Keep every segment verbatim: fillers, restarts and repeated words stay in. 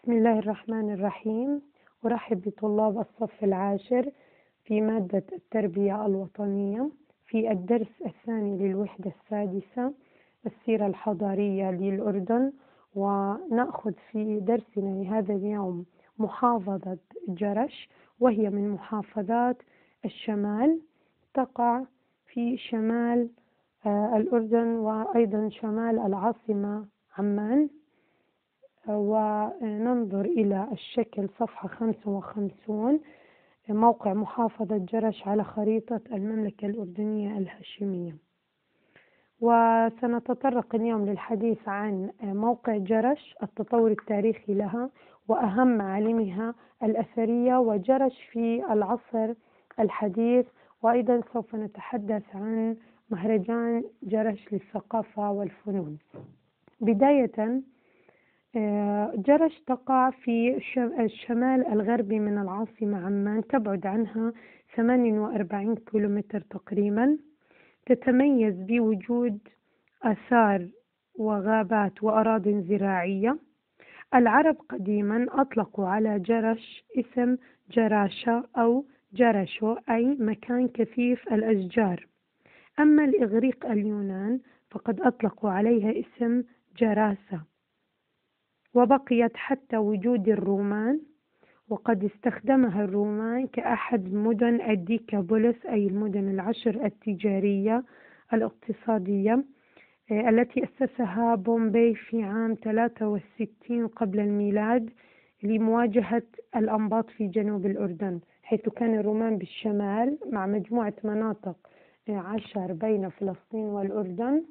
بسم الله الرحمن الرحيم. أرحب بطلاب الصف العاشر في مادة التربية الوطنية في الدرس الثاني للوحدة السادسة السيرة الحضارية للأردن، ونأخذ في درسنا لهذا اليوم محافظة جرش، وهي من محافظات الشمال، تقع في شمال الأردن وأيضا شمال العاصمة عمان. وننظر إلى الشكل صفحة خمسة وخمسين، موقع محافظة جرش على خريطة المملكة الأردنية الهاشمية. وسنتطرق اليوم للحديث عن موقع جرش، التطور التاريخي لها وأهم معالمها الأثرية، وجرش في العصر الحديث، وأيضا سوف نتحدث عن مهرجان جرش للثقافة والفنون. بداية، جرش تقع في الشمال الغربي من العاصمة عمان، تبعد عنها ثمانية وأربعين كيلومتر تقريبا. تتميز بوجود آثار وغابات وأراضٍ زراعية. العرب قديما أطلقوا على جرش اسم جراشة أو جرشو، أي مكان كثيف الأشجار. أما الإغريق اليونان فقد أطلقوا عليها اسم جراسة، وبقيت حتى وجود الرومان، وقد استخدمها الرومان كأحد مدن الديكابوليس، أي المدن العشر التجارية الاقتصادية التي أسسها بومبي في عام ثلاثة وستين قبل الميلاد لمواجهة الأنباط في جنوب الأردن، حيث كان الرومان بالشمال مع مجموعة مناطق عشر بين فلسطين والأردن،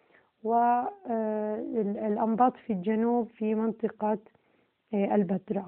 والأنباط في الجنوب في منطقة البتراء.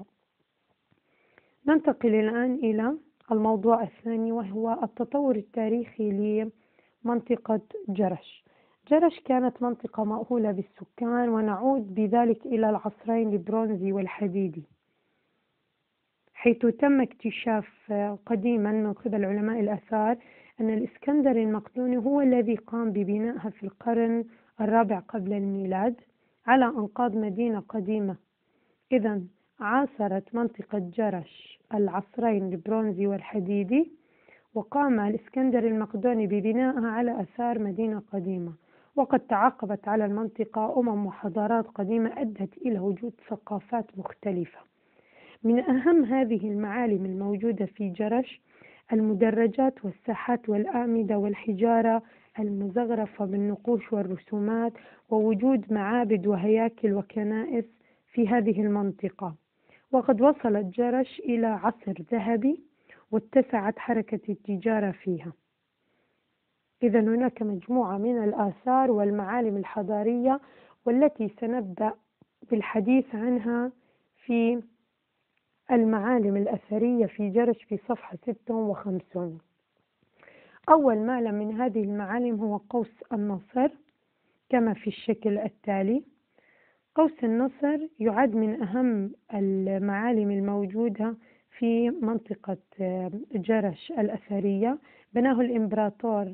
ننتقل الآن إلى الموضوع الثاني، وهو التطور التاريخي لمنطقة جرش. جرش كانت منطقة مأهولة بالسكان، ونعود بذلك إلى العصرين البرونزي والحديدي، حيث تم اكتشاف قديما من قبل علماء الآثار أن الإسكندر المقدوني هو الذي قام ببنائها في القرن الرابع قبل الميلاد على أنقاض مدينة قديمة. إذن عاصرت منطقة جرش العصرين البرونزي والحديدي، وقام الإسكندر المقدوني ببنائها على آثار مدينة قديمة، وقد تعاقبت على المنطقة أمم وحضارات قديمة أدت إلى وجود ثقافات مختلفة. من أهم هذه المعالم الموجودة في جرش المدرجات والساحات والأعمدة والحجارة المزخرفة بالنقوش والرسومات، ووجود معابد وهياكل وكنائس في هذه المنطقة. وقد وصلت جرش إلى عصر ذهبي، واتسعت حركة التجارة فيها. إذا هناك مجموعة من الآثار والمعالم الحضارية، والتي سنبدأ بالحديث عنها في المعالم الأثرية في جرش في صفحة ستة وخمسين. أول معلم من هذه المعالم هو قوس النصر، كما في الشكل التالي. قوس النصر يعد من أهم المعالم الموجودة في منطقة جرش الأثرية. بناه الإمبراطور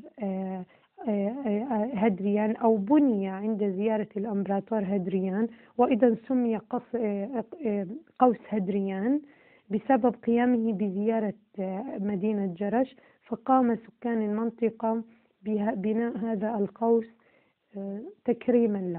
هدريان، أو بني عند زيارة الإمبراطور هدريان، وإذا سمي قوس هدريان بسبب قيامه بزيارة مدينة جرش، فقام سكان المنطقة ببناء هذا القوس تكريما له.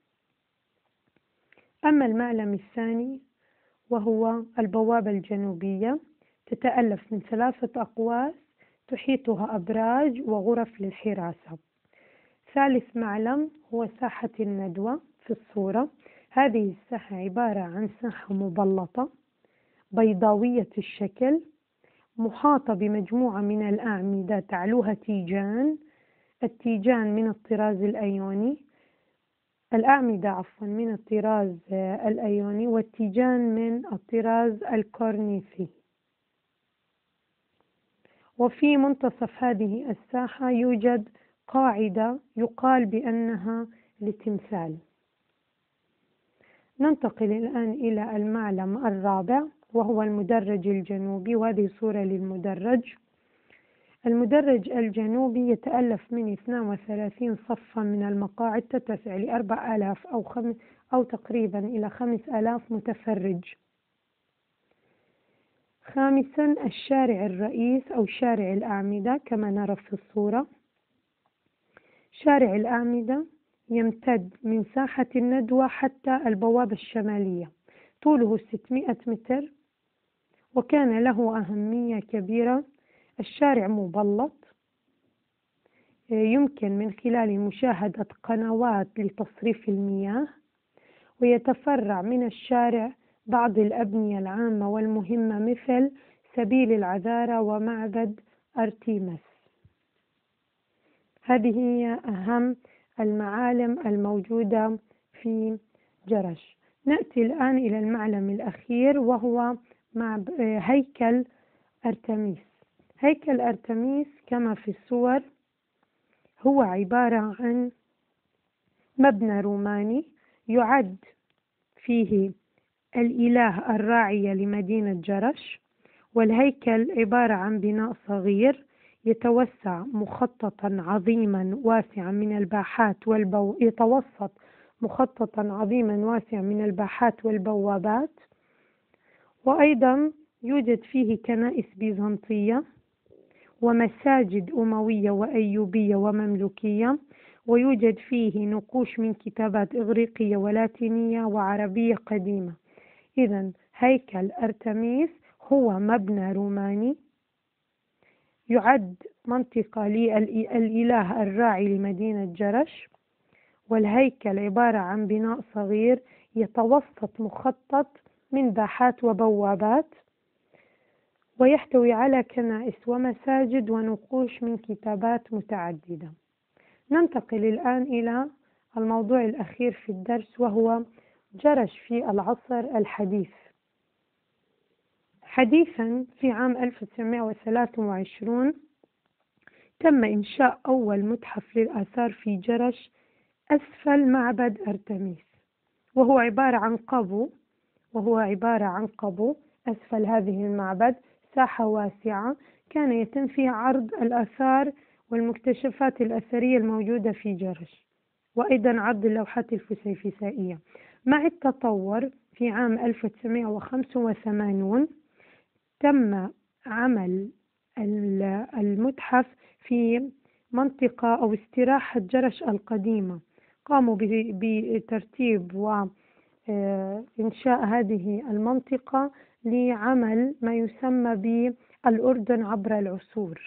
أما المعلم الثاني وهو البوابة الجنوبية، تتألف من ثلاثة أقواس تحيطها أبراج وغرف للحراسة. ثالث معلم هو ساحة الندوة في الصورة. هذه الساحة عبارة عن ساحة مبلطة بيضاوية الشكل، محاطة بمجموعة من الأعمدة تعلوها تيجان. التيجان من الطراز الأيوني، الأعمدة عفوا من الطراز الأيوني، والتيجان من الطراز الكورنيثي. وفي منتصف هذه الساحة يوجد قاعدة يقال بأنها لتمثال. ننتقل الآن إلى المعلم الرابع، وهو المدرج الجنوبي، وهذه صورة للمدرج. المدرج الجنوبي يتألف من اثنين وثلاثين صفا من المقاعد، تتسع لأربع آلاف أو خم أو تقريبا إلى خمس آلاف متفرج. خامسا الشارع الرئيس أو شارع الأعمدة كما نرى في الصورة. شارع الأعمدة يمتد من ساحة الندوة حتى البوابة الشمالية، طوله ستمائة متر، وكان له أهمية كبيرة. الشارع مبلط، يمكن من خلال مشاهدة قنوات لتصريف المياه، ويتفرع من الشارع بعض الأبنية العامة والمهمة مثل سبيل العذارى ومعبد أرتيمس. هذه هي أهم المعالم الموجودة في جرش. نأتي الآن إلى المعلم الأخير وهو هيكل أرتميس. هيكل أرتميس كما في الصور هو عبارة عن مبنى روماني يعد فيه الإله الراعية لمدينة جرش، والهيكل عبارة عن بناء صغير يتوسع مخططا عظيما واسعا من الباحات والبو يتوسط مخططا عظيما واسعا من الباحات والبوابات، وأيضا يوجد فيه كنائس بيزنطية ومساجد أموية وأيوبية ومملوكية، ويوجد فيه نقوش من كتابات إغريقية ولاتينية وعربية قديمة. إذن هيكل أرتميس هو مبنى روماني يعد منطقة للإله الراعي لمدينة جرش، والهيكل عبارة عن بناء صغير يتوسط مخطط من باحات وبوابات، ويحتوي على كنائس ومساجد ونقوش من كتابات متعددة. ننتقل الآن إلى الموضوع الأخير في الدرس وهو جرش في العصر الحديث. حديثا في عام ألف وتسعمائة وثلاثة وعشرين تم إنشاء أول متحف للآثار في جرش أسفل معبد أرتميس، وهو عبارة عن قبو وهو عبارة عن قبو أسفل هذه المعبد، ساحة واسعة كان يتم فيها عرض الآثار والمكتشفات الأثرية الموجودة في جرش، وأيضا عرض اللوحات الفسيفسائية. مع التطور في عام ألف وتسعمائة وخمسة وثمانين تم عمل المتحف في منطقة أو استراحة جرش القديمة. قاموا بترتيب وإنشاء هذه المنطقة لعمل ما يسمى بالأردن عبر العصور،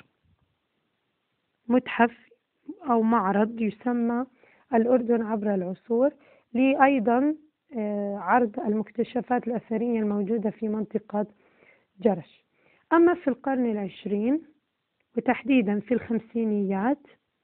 متحف أو معرض يسمى الأردن عبر العصور، لأيضا عرض المكتشفات الأثرية الموجودة في منطقة جرش. أما في القرن العشرين وتحديدا في الخمسينيات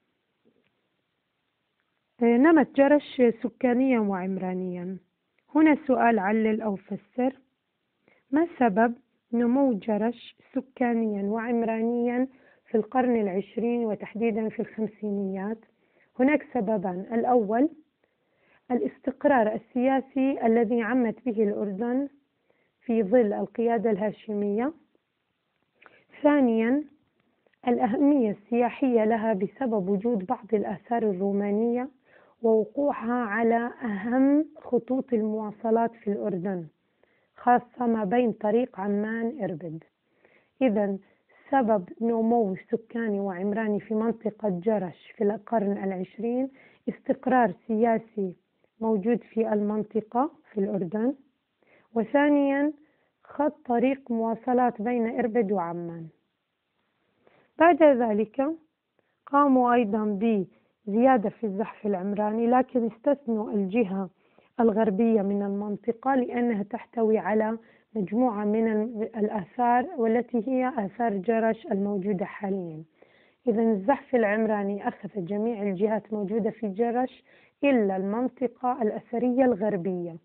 نمت جرش سكانيا وعمرانيا. هنا سؤال علل أو فسر: ما سبب نمو جرش سكانيا وعمرانيا في القرن العشرين وتحديدا في الخمسينيات؟ هناك سببان: الأول الاستقرار السياسي الذي عمت به الأردن في ظل القيادة الهاشمية. ثانيا الأهمية السياحية لها بسبب وجود بعض الآثار الرومانية ووقوعها على أهم خطوط المواصلات في الأردن، خاصة ما بين طريق عمان إربد. إذن سبب نمو سكاني وعمراني في منطقة جرش في القرن العشرين استقرار سياسي موجود في المنطقة في الأردن، وثانيا خط طريق مواصلات بين إربد وعمان. بعد ذلك قاموا أيضا بزيادة في الزحف العمراني، لكن استثنوا الجهة الغربية من المنطقة لأنها تحتوي على مجموعة من الآثار والتي هي آثار جرش الموجودة حاليا. إذن الزحف العمراني أخذ جميع الجهات موجودة في جرش إلا المنطقة الأثرية الغربية.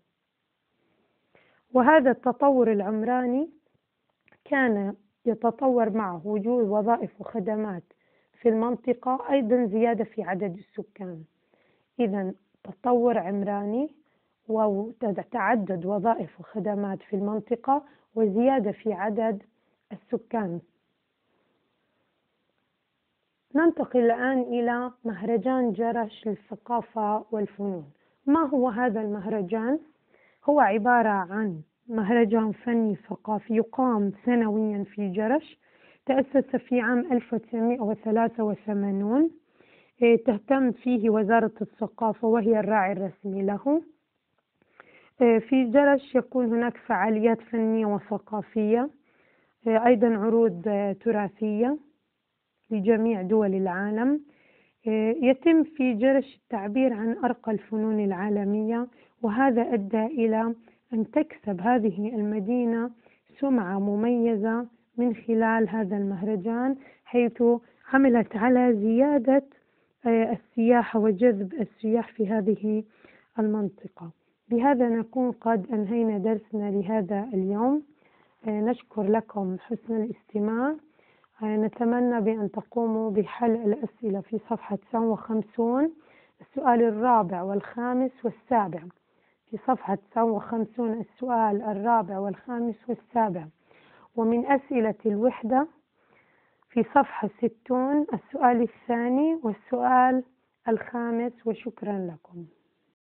وهذا التطور العمراني كان يتطور معه وجود وظائف وخدمات في المنطقة، أيضا زيادة في عدد السكان. إذن تطور عمراني وتعدد وظائف وخدمات في المنطقة وزيادة في عدد السكان. ننتقل الآن إلى مهرجان جرش للثقافة والفنون. ما هو هذا المهرجان؟ هو عبارة عن مهرجان فني ثقافي يقام سنويا في جرش، تأسس في عام ألف وتسعمائة وثلاثة وثمانين. تهتم فيه وزارة الثقافة وهي الراعي الرسمي له. في جرش يكون هناك فعاليات فنية وثقافية، أيضا عروض تراثية لجميع دول العالم. يتم في جرش التعبير عن أرقى الفنون العالمية، وهذا أدى إلى أن تكسب هذه المدينة سمعة مميزة من خلال هذا المهرجان، حيث عملت على زيادة السياحة وجذب السياح في هذه المنطقة. بهذا نكون قد أنهينا درسنا لهذا اليوم. نشكر لكم حسن الاستماع. نتمنى بأن تقوموا بحل الأسئلة في صفحة تسعة وخمسين، السؤال الرابع والخامس والسابع. في صفحة تسعة وخمسين السؤال الرابع والخامس والسابع، ومن أسئلة الوحدة في صفحة ستون السؤال الثاني والسؤال الخامس. وشكرا لكم.